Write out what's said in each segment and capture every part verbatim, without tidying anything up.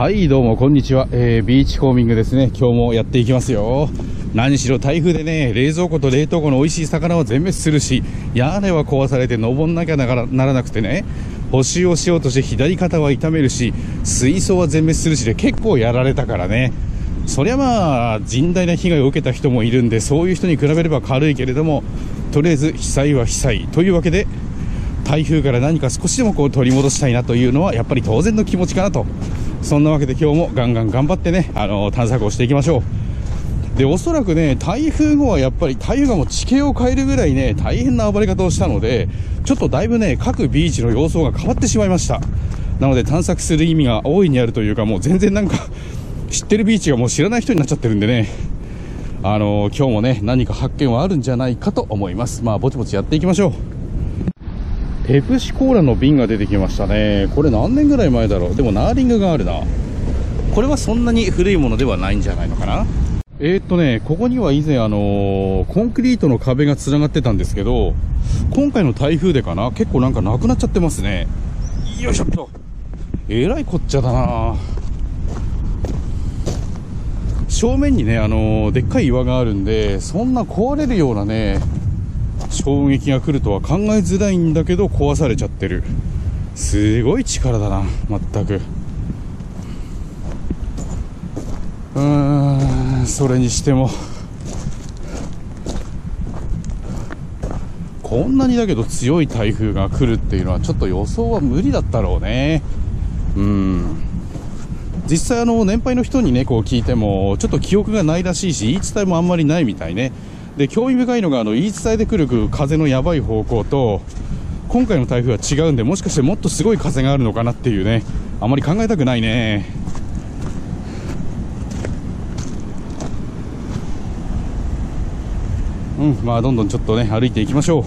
はい、どうもこんにちは、えー、ビーチコーミングですね。今日もやっていきますよ。何しろ台風でね、冷蔵庫と冷凍庫の美味しい魚は全滅するし、屋根は壊されて登んなきゃならなくてね、補修をしようとして左肩は痛めるし、水槽は全滅するしで結構やられたからね。そりゃまあ甚大な被害を受けた人もいるんで、そういう人に比べれば軽いけれども、とりあえず被災は被災というわけで、台風から何か少しでもこう取り戻したいなというのはやっぱり当然の気持ちかなと。そんなわけで今日もガンガン頑張ってね、あの探索をしていきましょう。で、おそらくね、台風後はやっぱり台風がもう地形を変えるぐらいね、大変な暴れ方をしたので、ちょっとだいぶね、各ビーチの様相が変わってしまいました。なので探索する意味が大いにあるというか、もう全然なんか知ってるビーチがもう知らない人になっちゃってるんでね、あの今日もね、何か発見はあるんじゃないかと思います。まあぼちぼちやっていきましょう。ペプシコーラの瓶が出てきましたね。これ何年ぐらい前だろう。でもナーリングがあるな。これはそんなに古いものではないんじゃないのかな。えーっとね、ここには以前あのー、コンクリートの壁がつながってたんですけど、今回の台風でかな、結構なんかなくなっちゃってますね。よいしょっと。えらいこっちゃだな。正面にね、あのー、でっかい岩があるんで、そんな壊れるようなね、衝撃が来るとは考えづらいんだけど壊されちゃってる。すごい力だな、まったく。うーん、それにしてもこんなにだけど強い台風が来るっていうのはちょっと予想は無理だったろうね。うん、実際あの年配の人にねこう聞いてもちょっと記憶がないらしいし、言い伝えもあんまりないみたいね。で、興味深いのがあの言い伝えで来る風のやばい方向と今回の台風は違うんで、もしかしてもっとすごい風があるのかなっていうね、あまり考えたくないね。うん、まあどんどんちょっとね歩いていきましょ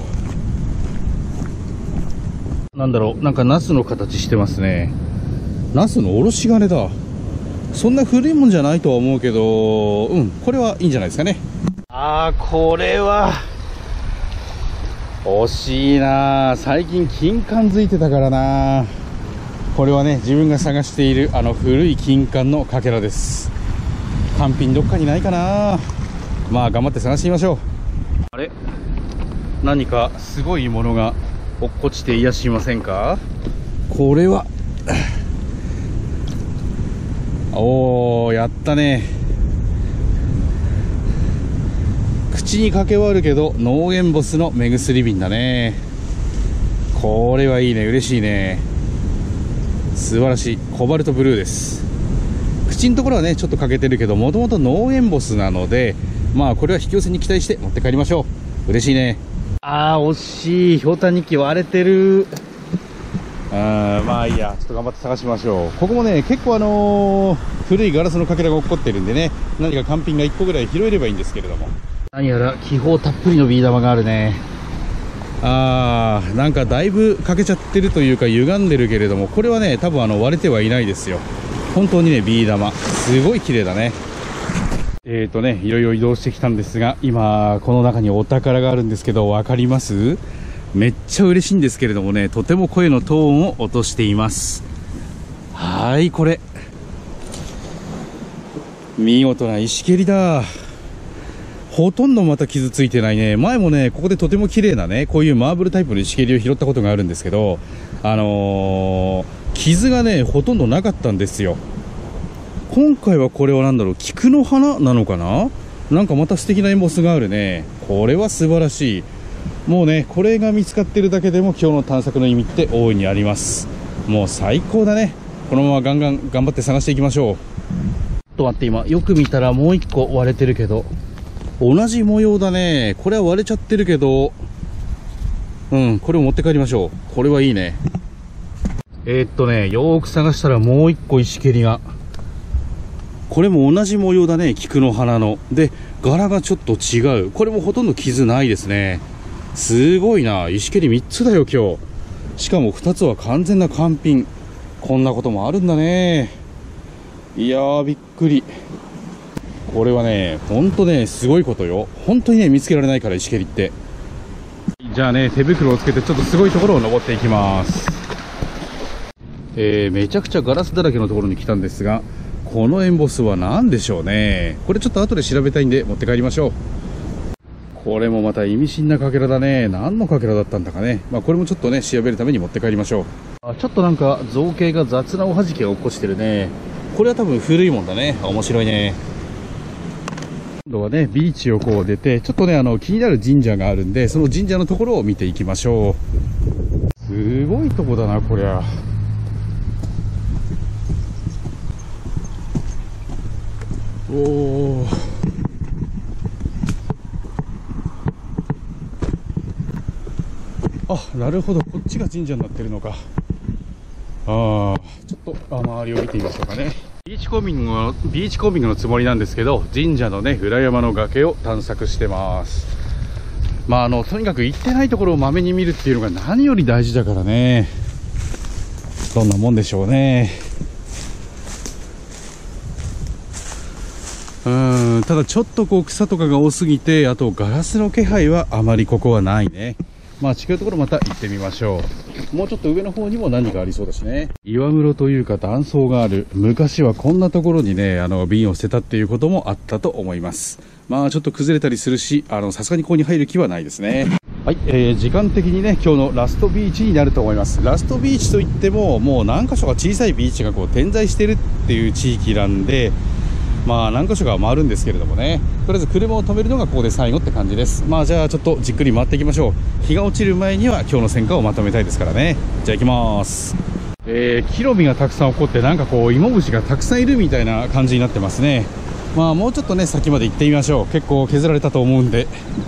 う。なんだろう、なんかナスの形してますね。ナスのおろし金だ。そんな古いもんじゃないとは思うけど、うん、これはいいんじゃないですかね。あー、これは惜しいな。最近金柑づいてたからな。これはね、自分が探しているあの古い金柑のかけらです。単品どっかにないかな。まあ頑張って探してみましょう。あれ、何かすごいものが落っこちていやしませんか。これはおー、やったね。口にかけはあるけどノーエンボスの目薬瓶だね。これはいいね、嬉しいね。素晴らしい。コバルトブルーです。口のところはねちょっと欠けてるけど、もともとノーエンボスなので、まあこれは引き寄せに期待して持って帰りましょう。嬉しいね。あー、惜しい。ひょうたん日記割れてる。あー、まあいいや、ちょっと頑張って探しましょう。ここもね結構あのー、古いガラスのかけらが落っこってるんでね、何か完品がいっこぐらい拾えればいいんですけれども、何やら気泡たっぷりのビー玉があるね。あー、なんかだいぶ欠けちゃってるというか歪んでるけれども、これはね多分あの割れてはいないですよ。本当にねビー玉すごい綺麗だね。えーとねいろいろ移動してきたんですが、今この中にお宝があるんですけど、分かります？めっちゃ嬉しいんですけれどもね、とても声のトーンを落としています。はい、これ見事な石蹴りだ。ほとんどまた傷ついてないね。前もねここでとても綺麗なねこういうマーブルタイプの石蹴りを拾ったことがあるんですけど、あのー、傷がねほとんどなかったんですよ。今回はこれは何だろう、菊の花なのかな。なんかまた素敵なエンボスがあるね。これは素晴らしい。もうねこれが見つかってるだけでも今日の探索の意味って大いにあります。もう最高だね。このままガンガン頑張って探していきましょう。ちょっと待って、今よく見たらもう一個割れてるけど、同じ模様だね。これは割れちゃってるけど、うん、これを持って帰りましょう。これはいいね。えー、っとねよーく探したらもう一個石蹴りが、これも同じ模様だね。菊の花ので柄がちょっと違う。これもほとんど傷ないですね。すごいな。石蹴りみっつだよ今日。しかもふたつは完全な完品。こんなこともあるんだね。いやーびっくり。これはねほんとねすごいことよ。本当にね見つけられないから石蹴りって。じゃあね手袋をつけてちょっとすごいところを登っていきます。 えー、めちゃくちゃガラスだらけのところに来たんですが、このエンボスは何でしょうね。これちょっと後で調べたいんで持って帰りましょう。これもまた意味深なかけらだね。何のかけらだったんだかね。まあこれもちょっとね調べるために持って帰りましょう。あ、ちょっとなんか造形が雑なおはじきを起こしてるね。これは多分古いもんだね。面白いね。今度はねビーチをこう出て、ちょっとねあの気になる神社があるんで、その神社のところを見ていきましょう。すごいとこだなこりゃ。おー、あ、なるほど、こっちが神社になってるのか。あー、ちょっと周りを見てみましょうかね。ビーチコーミングのビーチコーミングのつもりなんですけど、神社のね裏山の崖を探索してます。まああのとにかく行ってないところをまめに見るっていうのが何より大事だからね。どんなもんでしょうね。うーん、ただちょっとこう草とかが多すぎて、あとガラスの気配はあまりここはないね。まあ違うところまた行ってみましょう。もうちょっと上の方にも何かありそうだしね。岩室というか断層がある。昔はこんなところにねあの瓶を捨てたっていうこともあったと思います。まあちょっと崩れたりするし、あのさすがにここに入る気はないですね。はい、えー、時間的にね今日のラストビーチになると思います。ラストビーチといってももう何箇所か小さいビーチがこう点在してるっていう地域なんで、まあ何箇所か回るんですけれどもね、とりあえず車を止めるのがここで最後って感じです。まあじゃあちょっとじっくり回っていきましょう。日が落ちる前には今日の戦果をまとめたいですからね。じゃあ行きます。えー、木の実がたくさん起こって、なんかこう芋虫がたくさんいるみたいな感じになってますね。まあもうちょっとね先まで行ってみましょう。結構削られたと思うんで、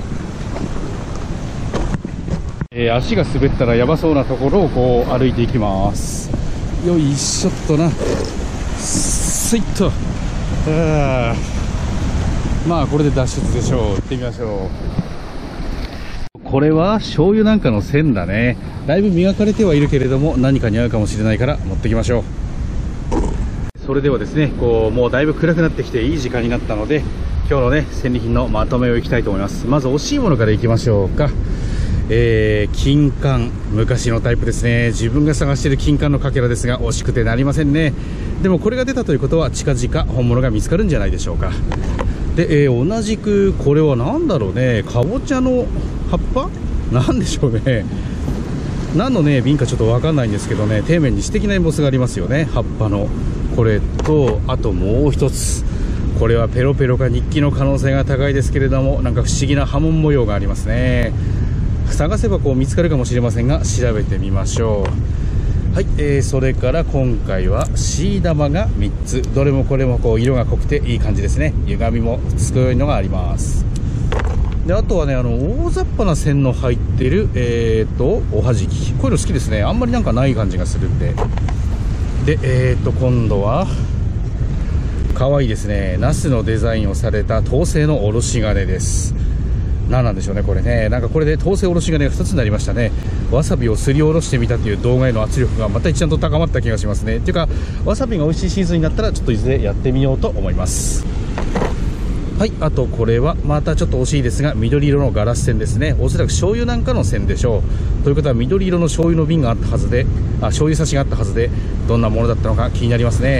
えー、足が滑ったらやばそうなところをこう歩いていきます。よいしょっとな、スイッと。あ、まあこれで脱出でしょう。行ってみましょう。これは醤油なんかの線だね。だいぶ磨かれてはいるけれども何かに合うかもしれないから持ってきましょう。それではですね、こうもうだいぶ暗くなってきていい時間になったので、今日のね戦利品のまとめをいきたいと思います。まず惜しいものからいきましょうか。えー、金柑、昔のタイプですね。自分が探している金柑のかけらですが惜しくてなりませんね。でもこれが出たということは近々本物が見つかるんじゃないでしょうか。で、えー、同じくこれは何だろうね、かぼちゃの葉っぱなんでしょうね。何のね瓶かちょっと分かんないんですけどね、底面に詩的なエンボスがありますよね、葉っぱの。これとあともう一つ、これはペロペロか日記の可能性が高いですけれども、なんか不思議な波紋模様がありますね。探せばこう見つかるかもしれませんが調べてみましょう。はい、えー、それから今回はシー玉がみっつ、どれもこれもこう色が濃くていい感じですね。歪みも強いのがあります。であとはね、あの大雑把な線の入ってるえーとおはじき、こういうの好きですね。あんまりなんかない感じがするんで。でえーと今度は可愛いですね、ナスのデザインをされた銅製のおろし金です。何なんでしょうねこれね。なんかこれで銅製おろし金がふたつになりましたね。わさびをすりおろしてみたという動画への圧力がまた一段と高まった気がしますね。っていうかわさびが美味しいシーズンになったらちょっといずれやってみようと思います。はい、あとこれはまたちょっと惜しいですが緑色のガラス線ですね。おそらく醤油なんかの線でしょう。ということは緑色の醤油の瓶があったはずで、あ、醤油差しがあったはずで、どんなものだったのか気になりますね。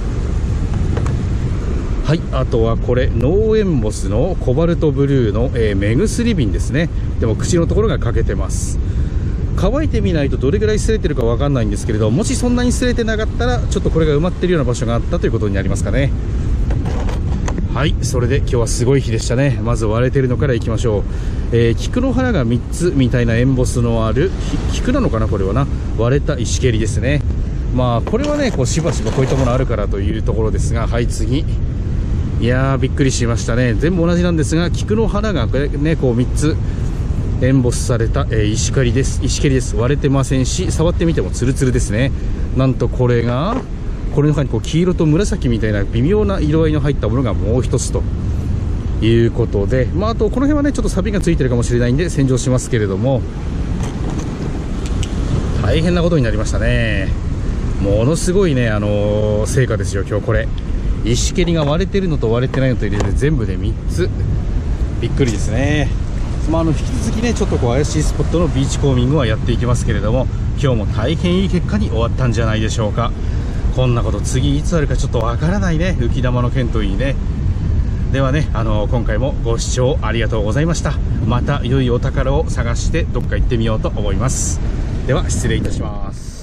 はい、あとはこれノーエンボスのコバルトブルーの、えー、目薬瓶ですね。でも口のところが欠けてます。乾いてみないとどれぐらい擦れてるかわかんないんですけれど、もしそんなに擦れてなかったらちょっとこれが埋まってるような場所があったということになりますかね。はい、それで今日はすごい日でしたね。まず割れてるのからいきましょう。えー、菊の花がみっつみたいなエンボスのある菊なのかな、これはな、割れた石蹴りですね。まあこれはねこうしばしばこういったものあるからというところですが、はい、次。いやーびっくりしましたね。全部同じなんですが菊の花がねこうみっつエンボスされた、えー、石狩りです。石蹴りです。割れてませんし、触ってみてもツルツルですね。なんとこれがこれの中にこう黄色と紫みたいな微妙な色合いの入ったものがもう一つということで、まあ、あとこの辺はねちょっと錆がついてるかもしれないんで洗浄しますけれども、大変なことになりましたね。ものすごいね、あのー、成果ですよ今日これ。石蹴りが割れてるのと割れてないのと入れて全部でみっつ、びっくりですね。まあ、あの引き続きねちょっとこう怪しいスポットのビーチコーミングはやっていきますけれども、 今日も大変いい結果に終わったんじゃないでしょうか。こんなこと次いつあるかちょっとわからないね。浮き玉の件といいね。ではね、あの今回もご視聴ありがとうございました。また良いお宝を探してどっか行ってみようと思います。では失礼いたします。